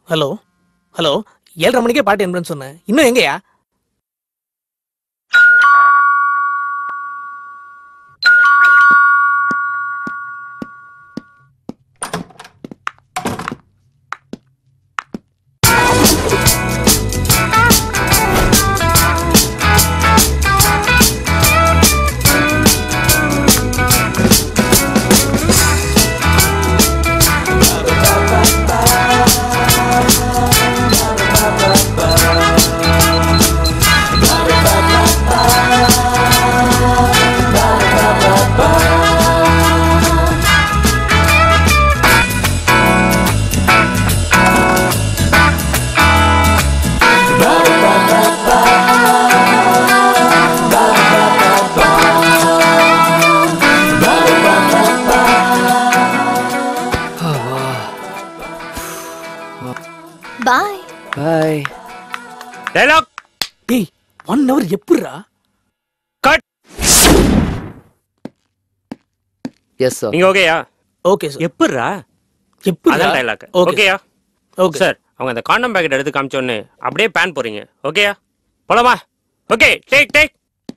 Hello hello 7:30 மணிக்கே பாட்டு என்பேன்னு சொன்னேன். இன்னும் எங்கயா? Bye. Bye. Dialogue. டேய் 1 hour எப்படிடா? Cut. Yes sir. நீங்க ஓகேயா? Okay sir. எப்படிடா? எப்படிடா? அதான் டயலாக். ஓகேயா? Okay sir. அவங்க அந்த காண்டம் பாக்கெட் எடுத்து காமிச்ச உடனே அப்படியே பேன் போறீங்க. ஓகேயா? போலாமா? Okay, take.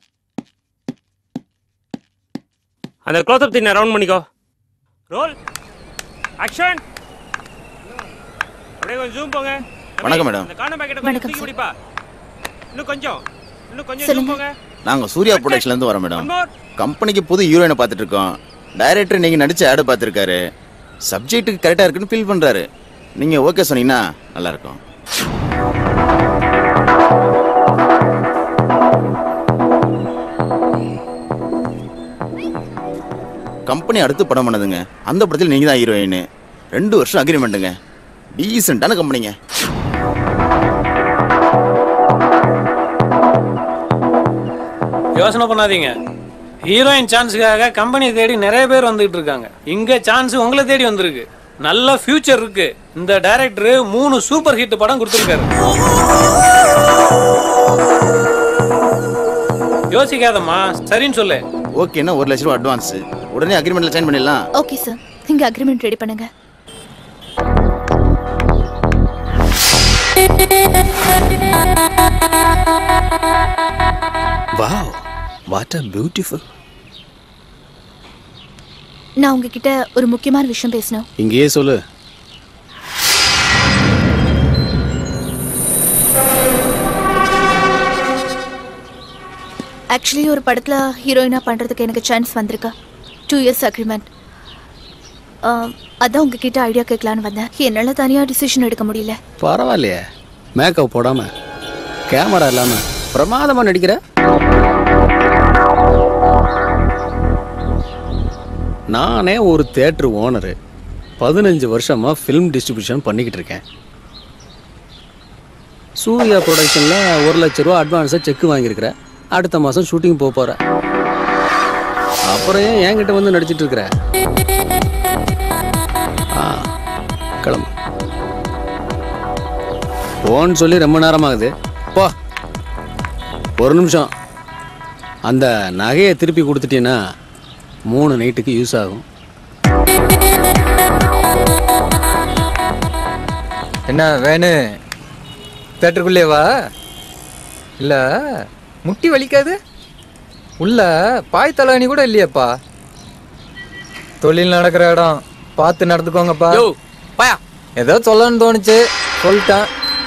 அந்த க்ளோஸ் அப் தின்ன ரவுண்ட் பண்ணிக்கோ. ரோல். ஆக்ஷன். அப்படியே கொஞ்சம் ஜூம் போங்க. வணக்கம் மேடம். அந்த காண்டம் பாக்கெட் கொஞ்சம் தூக்கி பிடிப்பா. இன்னும் கொஞ்சம் ஜூம் போங்க. நாங்க சூர்யா ப்ரொடக்ஷன்ல இருந்து வரோம் மேடம். கம்பெனிக்கு புது ஹீரோயினை பார்த்துட்டு இருக்கோம். டைரக்டர் நீங்க நடிச்ச ஆட் பார்த்துருக்காரு. சப்ஜெக்ட்டுக்கு கரெக்டா இருக்குன்னு ஃபீல் பண்றாரு. நீங்க ஓகே சொன்னீங்கன்னா நல்லா இருக்கும். கம்பெனி அடுத்து படம் பண்ணதுங்க. அந்த படத்தில் நீங்க தான் ஹீரோயின். 2 வருஷம் அக்ரிமெண்ட்டுங்க. டீசென்டான கம்பெனிங்க. யோசனை பண்ணாதீங்க. ஹீரோயின் சான்ஸுக்காக கம்பெனி தேடி நிறைய பேர் வந்துகிட்டு இருக்காங்க. இங்க சான்ஸ் உங்களை தேடி வந்திருக்கு. நல்ல ஃபியூச்சர் இருக்கு. இந்த டைரக்டர் 3 சூப்பர் ஹிட் படம் கொடுத்துருக்காரு. யோசிக்காதம்மா, சரின்னு சொல்லு. ஓகேன்னா 1 லட்ச ரூபா அட்வான்ஸ். உடனே அக்ரிமெண்ட்ல சைன் பண்ணிடலாம். ஓகே சார், நீங்க அக்ரிமெண்ட் ரெடி பண்ணுங்க. Wow. What a beautiful. நான் உங்ககிட்ட ஒரு முக்கியமான விஷயம் பேசணும். இங்கேயே சொல்லு. ஆக்சுவலி ஒரு படத்துல ஹீரோயினா பண்றதுக்கு எனக்கு சான்ஸ் வந்திருக்கு. 2 years அக்ரிமெண்ட். அதான் உங்ககிட்ட ஐடியா கேட்கலான்னு வந்தேன். என்னால தனியா டிசிஷன் எடுக்க முடியல. பரவாயில்லையே, மேக்கப் போடாம கேமரா இல்லாம பிரமாதமா நடிக்கிற. நானே ஒரு தியேட்டர் ஓனரு. 15 வருஷமா ஃபிலிம் டிஸ்ட்ரிபியூஷன் பண்ணிக்கிட்டு இருக்கேன். சூர்யா ப்ரொடக்ஷனில் 1 லட்ச ரூபா அட்வான்ஸாக செக் வாங்கியிருக்கிறேன். அடுத்த மாதம் ஷூட்டிங் போக போகிறேன். அப்புறம் ஏன் என்கிட்ட வந்து நடிச்சிட்டு இருக்கிற? கிளம்பு. போன்னு சொல்லி ரொம்ப நேரமாகுது. போ. ஒரு நிமிஷம். அந்த நகையை திருப்பி கொடுத்துட்டீங்கன்னா 3 நைட்டுக்கு யூஸ் ஆகும். என்ன வேணு? தேட்டருக்குள்ளே வா. இல்லை முட்டி வலிக்காது? உள்ள பாய் தலைவணி கூட இல்லையாப்பா. தொழில் நடக்கிற இடம் பார்த்து நடந்துக்கோங்கப்பா. பாயா, ஏதோ சொல்லணும்னு தோணுச்சு, சொல்லிட்டேன்.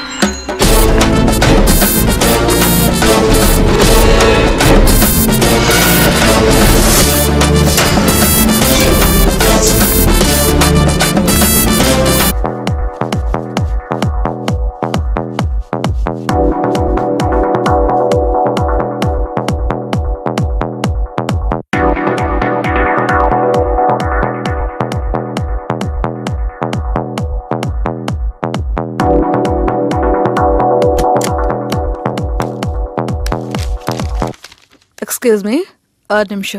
Excuse me, ஒரு நிமிஷம்.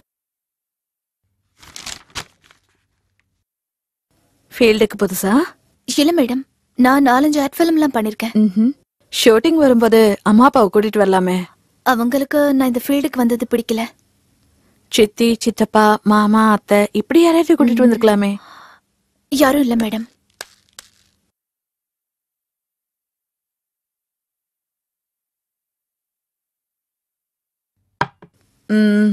ஃபீல்டுக்கு புதுசா? இல்ல மேடம், நான் 4-5 ஆட் ஃபிலிம்லாம் பண்ணிருக்கேன். ஷூட்டிங் வரும்போது அம்மா அப்பாவை கூட்டிட்டு வரலாமே. அவங்களுக்கு நான் இந்த ஃபீல்டுக்கு வந்தது பிடிக்கல. சித்தி, சித்தப்பா, மாமா, அத்தை இப்படி யாரையாவது கூட்டிட்டு வந்திருக்கலாமே. யாரும் இல்ல மேடம். ம்.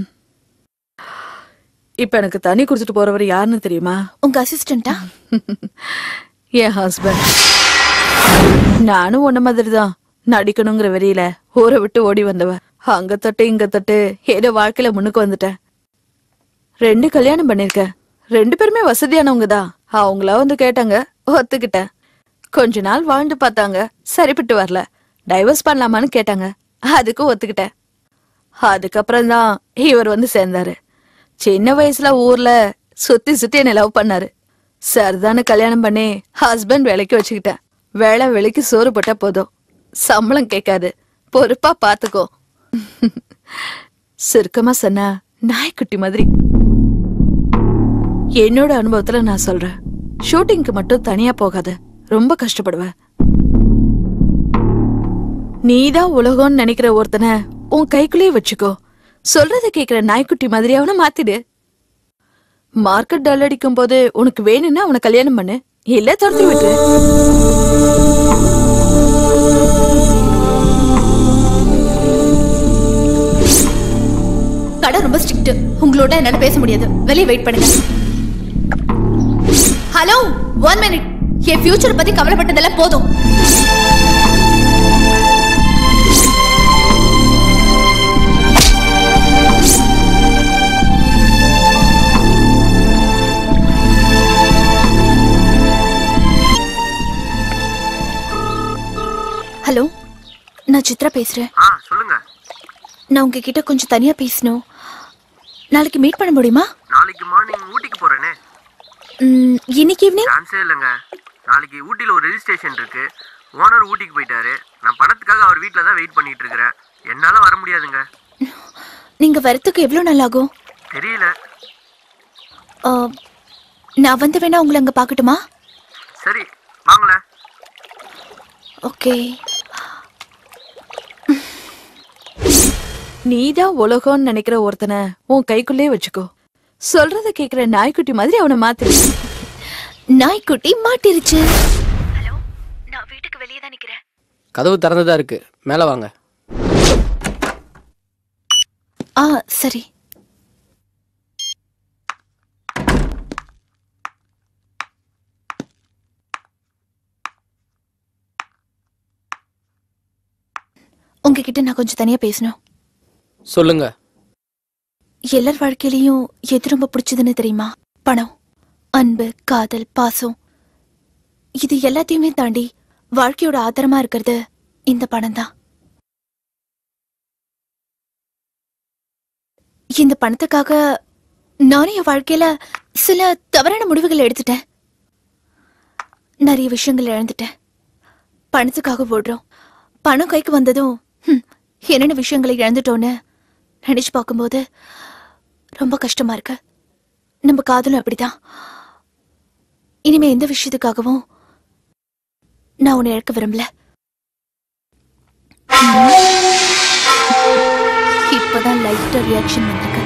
இப்ப எனக்கு தண்ணி குடிச்சிட்டு போறவர் யாருன்னு தெரியுமா? உங்க அசிஸ்டண்டா? என் ஹஸ்பண்ட். நானும் உன்ன மாதிரி தான் நடிக்கணுங்கிற வெறியில ஊரை விட்டு ஓடி வந்தவ. அங்க தொட்டு இங்க தொட்டு ஏதோ வாழ்க்கையில முன்னுக்கு வந்துட்டேன். 2 கல்யாணம் பண்ணிருக்கேன். 2 பேருமே வசதியானவங்க தான். அவங்களா வந்து கேட்டாங்க, ஒத்துக்கிட்டேன். கொஞ்ச நாள் வாழ்ந்து பார்த்தாங்க, சரிப்பட்டு வரல. டைவர்ஸ் பண்ணலாமான்னு கேட்டாங்க, அதுக்கும் ஒத்துக்கிட்டேன். அதுக்கப்புறம் தான் இவர் வந்து சேர்ந்தாரு. சின்ன வயசுல ஊர்ல சுத்தி சுத்தி என்ன லவ் பண்ணாரு. சரிதானு கல்யாணம் பண்ணி ஹஸ்பண்ட் வேலைக்கு வச்சுக்கிட்டேன். வேலை வேலைக்கு சோறு போட்டா போதும், சம்பளம் கேட்காது, பொறுப்பா பாத்துக்கோ. சுருக்கமா சொன்னா நாய்க்குட்டி மாதிரி. என்னோட அனுபவத்துல நான் சொல்றேன், ஷூட்டிங்க்கு மட்டும் தனியா போகாத, ரொம்ப கஷ்டப்படுவ. நீதான் உலகம்னு நினைக்கிற ஒருத்தனை உன் கைக்குள்ளேயே வச்சுக்கோ. சொல்றத கேக்குற நாய்க்குட்டி மாதிரி அவனை மாத்திடு. மார்க்கெட் டல் அடிக்கும் போது உனக்கு வேணும்னா அவனை கல்யாணம் பண்ணு, இல்ல துரத்தி விட்டுரு. கடை ரொம்ப ஸ்ட்ரிக்ட். உங்களோட என்னால பேச முடியாது. வெளியே வெயிட் பண்ணுங்க. Hello, 1 minute. என் ஃபியூச்சர் பத்தி கவலைப்பட்டதெல்லாம் போதும். ஹலோ, நான் சித்ரா பேசுறேன். சொல்லுங்க. நான் உங்ககிட்ட கொஞ்சம் தனியா பேசணும். நாளைக்கு மீட் பண்ண முடியுமா? நாளைக்கு மார்னிங் ஊட்டிக்கு போறேனே. இன்னைக்கு ஈவினிங்? சான்ஸே இல்லைங்க. நாளைக்கு ஊட்டியில் ஒரு ரெஜிஸ்ட்ரேஷன் இருக்கு. ஓனர் ஊட்டிக்கு போயிட்டாரு. நான் பணத்துக்காக அவர் வீட்டில் தான் வெயிட் பண்ணிட்டு இருக்கிறேன். என்னால வர முடியாதுங்க. நீங்க வரத்துக்கு எவ்வளவு நாள் ஆகும்? தெரியல. நான் வந்து வேணா உங்களை அங்க பாக்கட்டுமா? சரி, வாங்கள. ஓகே. நீதான் உலகம்னு நினைக்கிற ஒருத்தனை உன் கைக்குள்ளேயே வச்சுக்கோ. சொல்றத கேக்குற நாய்க்குட்டி மாதிரி அவனை மாத்திரு. நாய்க்குட்டி மாட்டிருச்சு. ஹலோ, நான் வீட்டுக்கு வெளியே தான் நிக்கிறேன். கதவு திறந்துதான் இருக்கு, மேல வாங்க. சரி. உங்ககிட்ட நான் கொஞ்சம் தனியா பேசணும். சொல்லுங்க. எல்லார் வாழ்க்கையிலயும் எது ரொம்ப பிடிச்சதுன்னு தெரியுமா? பணம், அன்பு, காதல், பாசம். இது எல்லாத்தையுமே தாண்டி வாழ்க்கையோட ஆதாரமா இருக்கிறது இந்த பணம் தான். இந்த பணத்துக்காக நானும் என் வாழ்க்கையில சில தவறான முடிவுகளை எடுத்துட்டேன். நிறைய விஷயங்கள் இழந்துட்டேன். பணத்துக்காக ஓடுறோம். பணம் கைக்கு வந்ததும் என்னென்ன விஷயங்களை இழந்துட்டோன்னு நினைச்சு பார்க்கும்போது ரொம்ப கஷ்டமா இருக்கு. நம்ம காதலும் அப்படிதான். இனிமே எந்த விஷயத்துக்காகவும் நான் உன்னை இழக்க விரும்பல. இப்பதான் லைட்டா ரியாக்ஷன் வந்திருக்கு.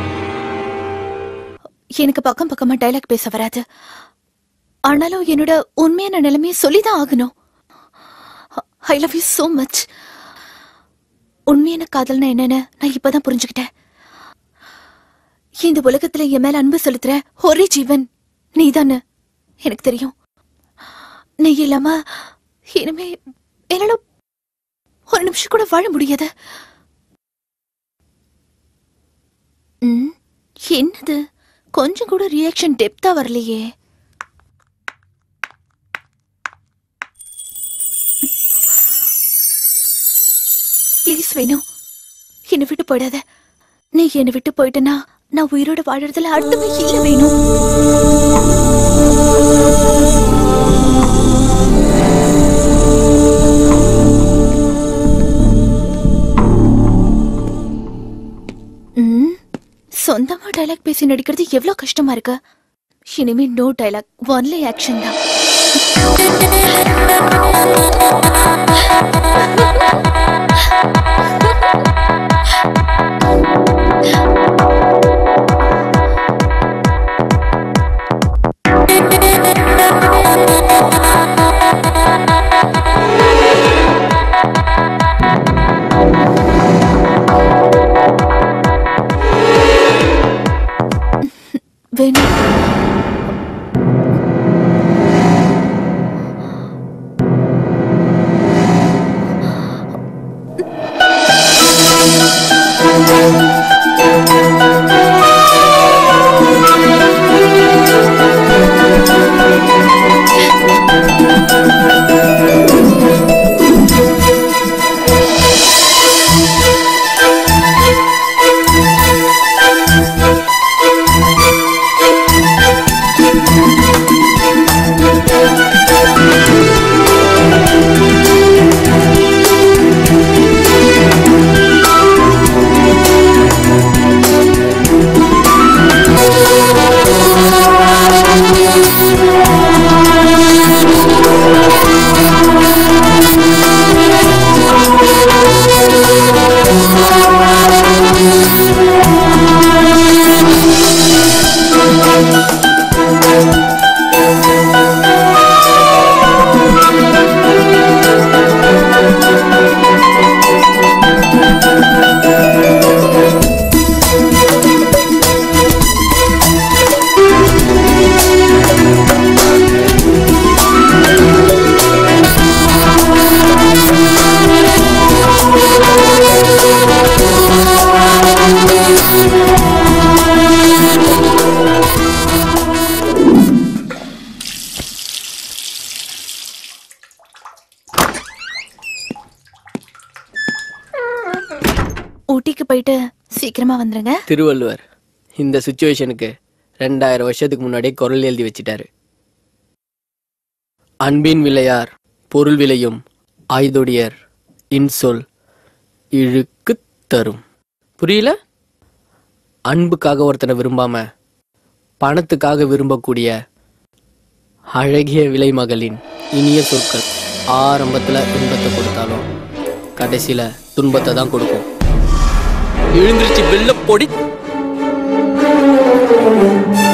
எனக்கு பக்கம் பக்கமா டைலாக் பேச வராது. ஆனாலும் என்னோட உண்மையான நிலைமையை சொல்லிதான் ஆகணும். I love you so much. உண்மையான காதல்னா என்னன்னு நான் இப்பதான் புரிஞ்சுக்கிட்டேன். இந்த உலகத்துல என் மேல அன்பு செலுத்துற ஒரே ஜீவன் நீதானு எனக்கு தெரியும். நீ இல்லாம இனிமே என்னால ஒரு நிமிஷம் கூட வாழ முடியாது. என்னது, கொஞ்சம் கூட ரியாக்ஷன் டெப்தா வரலையே. ப்ளீஸ் வேணும், என்னை விட்டு போயிடாத. நீ என்னை விட்டு போயிட்டனா நான் உயிரோட வாழறதுல அர்த்தமே இல்ல வேணும். சொந்தமா டைலாக் பேசி நடிக்கிறது எவ்வளவு கஷ்டமா இருக்கு. இனிமே நோ டைலாக், ஒன்லி ஆக்ஷன் தான். வேணு. ஊட்டிக்கு போயிட்டு சீக்கிரமா வந்துருங்க. திருவள்ளுவர் இந்த சுச்சுவேஷனுக்கு 2000 வருஷத்துக்கு முன்னாடியே குரல் எழுதி வச்சிட்டாரு. அன்பின் விளையார் பொருள் விளையும் ஆய்தொடியர் இன்சொல் இழுக்கு தரும். புரியல? அன்புக்காக ஒருத்தனை விரும்பாம பணத்துக்காக விரும்பக்கூடிய அழகிய விலை மகளின் இனிய சொற்கள் ஆரம்பத்துல இன்பத்தை கொடுத்தாலும் கடைசியில துன்பத்தை தான் கொடுக்கும். எழுந்திருச்சு வெள்ள பொடி.